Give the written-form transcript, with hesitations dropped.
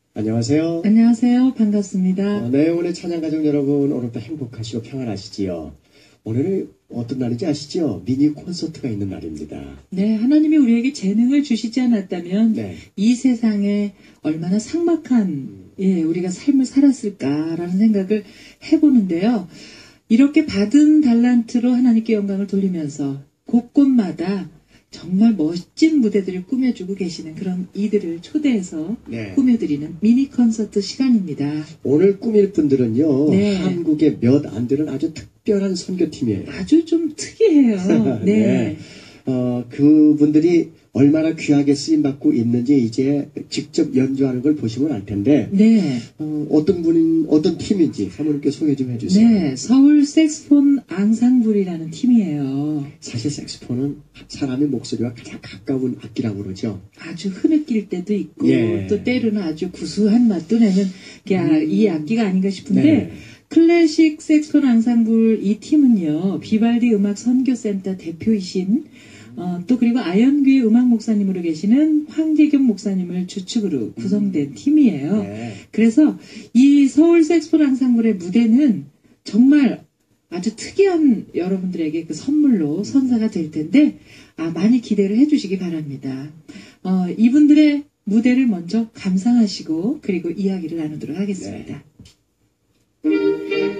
안녕하세요. 안녕하세요. 반갑습니다. 네, 오늘 찬양가족 여러분, 오늘도 행복하시고 평안하시지요? 오늘은 어떤 날인지 아시죠? 미니 콘서트가 있는 날입니다. 네, 하나님이 우리에게 재능을 주시지 않았다면 네. 이 세상에 얼마나 삭막한 우리가 삶을 살았을까라는 생각을 해보는데요. 이렇게 받은 달란트로 하나님께 영광을 돌리면서 곳곳마다 정말 멋진 무대들을 꾸며주고 계시는 그런 이들을 초대해서 네. 꾸며드리는 미니 콘서트 시간입니다. 오늘 꾸밀 분들은요, 네. 한국의 몇 안 되는 아주 특별한 선교팀이에요. 아주 좀 특이해요. 네. 그분들이 얼마나 귀하게 쓰임받고 있는지 이제 직접 연주하는 걸 보시면 알 텐데, 네. 어떤 팀인지 사모님께 소개 좀 해주세요. 네, 서울 색스폰 앙상블이라는 팀이에요. 사실 색스폰은 사람의 목소리와 가장 가까운 악기라고 그러죠. 아주 흐느낄 때도 있고 예. 또 때로는 아주 구수한 맛도 내는 이 악기가 아닌가 싶은데 네. 클래식 색스폰 앙상블 이 팀은요, 비발디 음악 선교센터 대표이신 또 그리고 아연교회 음악 목사님으로 계시는 황재경 목사님을 주축으로 구성된 팀이에요. 네. 그래서 이 서울 색스폰 앙상블의 무대는 정말 아주 특이한 여러분들에게 그 선물로 선사가 될 텐데 많이 기대를 해주시기 바랍니다. 이분들의 무대를 먼저 감상하시고 그리고 이야기를 나누도록 하겠습니다. 네.